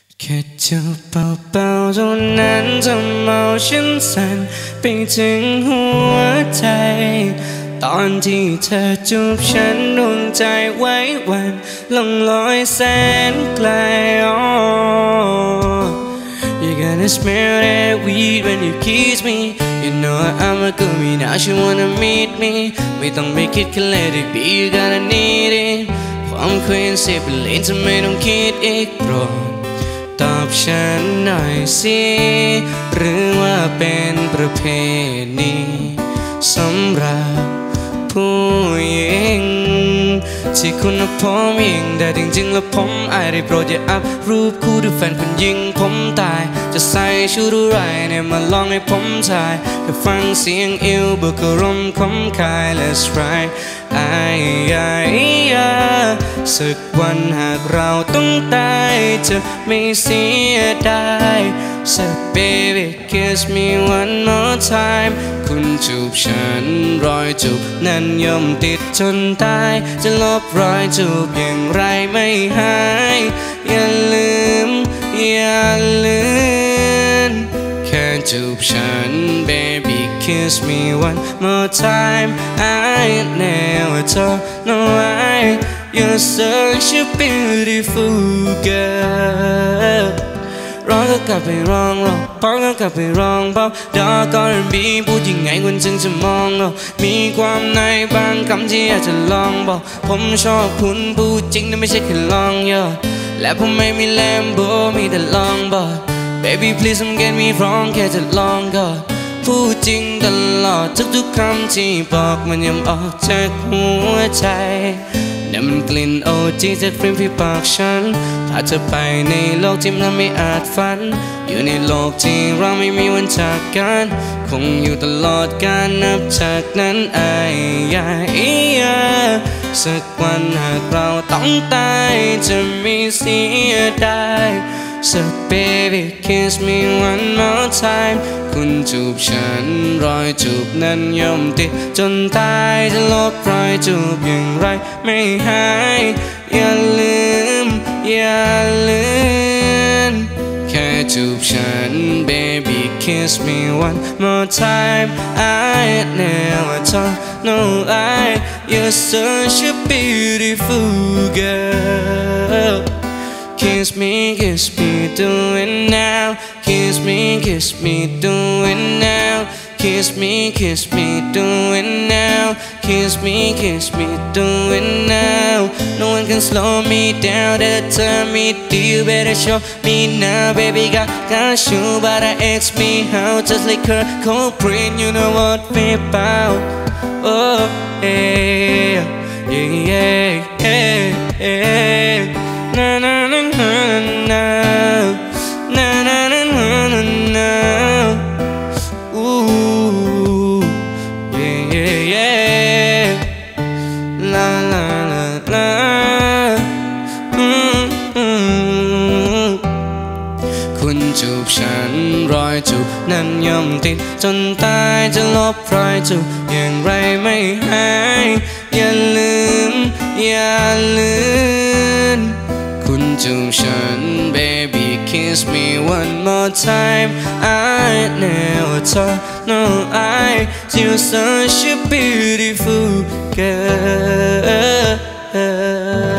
แค่จูบเบาๆเท่านั้นทำเอาฉันสั่นไปถึงหัวใจตอนที่เธอจูบฉันดวงใจไว้วันล่องลอยแสนไกล You gotta smell that weed when you kiss me. You know I'm a gummy, now she wanna meet me. ไม่ต้องไปคิดแค่ let it be, you gotta need it. ความเคยเสียไปเล่นทำไมต้องคิดอีกโปรดตอบฉันหน่อยสิหรือว่าเป็นประเพณีสำหรับผู้หญิงที่คุณผมยิงแต่จริงๆแล้วผมอายได้โปรดอย่าอัพรูปคู่ด้วยแฟนคุณยิงผมตายจะใส่ชุดอะไรเนี่ยมาลองให้ผมถ่ายแค่ฟังเสียงอิวบุกอารมณ์คมคาย Let's ride สักวันหากเราต้องตายจะไม่เสียดาย So baby kiss me one more time คุณจูบฉันรอยจูบนั้นย่อมติดจนตายจะลบรอยจูบอย่างไรไม่หายอย่าลืมแค่จูบฉัน baby kiss me one more time I never told no lie you're such a beautiful girl ร้องก็กลับไปร้องเบาก็กลับไปร้องเบาดอกก่อนบีพูดยังไงคนจึงจะมองเรามีความในบางคำที่อยากจะลองบอกผมชอบคุณพูดจริงนะไม่ใช่แค่ลองเยอะและผมไม่มีแลมโบมีแต่ลองบอก Baby please don't get me wrong แค่จะลองก็พูดจริงตลอดทุกๆคำที่บอกมันยังออกจากหัวใจนั่นมันกลิ่นโอจีจากริมฝีปากฉันพาเธอไปในโลกที่เราไม่อาจฝันอยู่ในโลกที่เราไม่มีวันจากกันคงอยู่ตลอดกาลนับจากนั้นสักวันหากเราต้องตายจะไม่เสียดาย So baby kiss me one more time คุณจูบฉันรอยจูบนั้นย่อมติดจนตายจะลบรอยจูบอย่างไรไม่หายอย่าลืมแค่จูบฉัน baby kiss me one more time I never told no lie you're such a beautiful girl Kiss me, do it now. Kiss me, do it now. Kiss me, do it now. Kiss me, do it now. No one can slow me down, deter me. Do you better show me now, baby? Got you, but I ask me how. Just like her, culprit, you know what we about. Oh, yeah. Na na na na na na na na na na ooh yeah la la la laคุณจูบฉันรอยจูบนั้นย่อมติดจนตายจะลบรอยจูบอย่างไรไม่หายอย่าลืมคุณจูบฉัน baby kiss me one more time I never told no lie you're such a beautiful girl